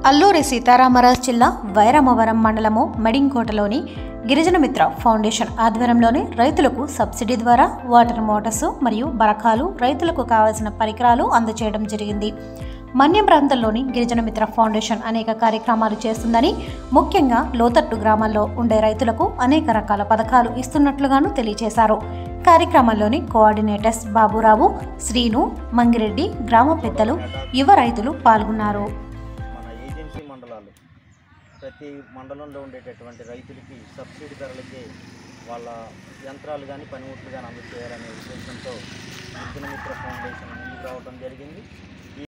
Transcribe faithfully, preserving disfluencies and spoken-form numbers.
అల్లూరి సీతారామరాజు జిల్లా వైరామవరం మండలము మెడింకోటలోని గిరిజన మిత్ర ఫౌండేషన్ ఆధ్వర్యంలోని రైతులకు సబ్సిడీ ద్వారా వాటర్ మోటార్స్ మరియు బరకాలు రైతులకు కావాల్సిన పరికరాలు అందజేయడం జరిగింది. మన్యం ప్రాంతంలోని గిరిజన మిత్ర ఫౌండేషన్ అనేక కార్యక్రమాలు చేస్తుందని, ముఖ్యంగా లోతట్టు గ్రామాల్లో ఉండే రైతులకు అనేక రకాల పథకాలు ఇస్తున్నట్లుగాను తెలియజేశారు. కార్యక్రమంలోని కోఆర్డినేటర్స్ బాబురావు, శ్రీను, మంగిరెడ్డి, గ్రామ పెద్దలు, యువ రైతులు పాల్గొన్నారు. మండలాలు ప్రతి మండలంలో ఉండేటటువంటి రైతులకి సబ్సిడీ ధరలకి వాళ్ళ యంత్రాలు కానీ పనిముట్లు కానీ అందజేయాలనే ఉద్దేశంతో గిరిజన మిత్ర ఫౌండేషన్ ముందుకు రావడం జరిగింది.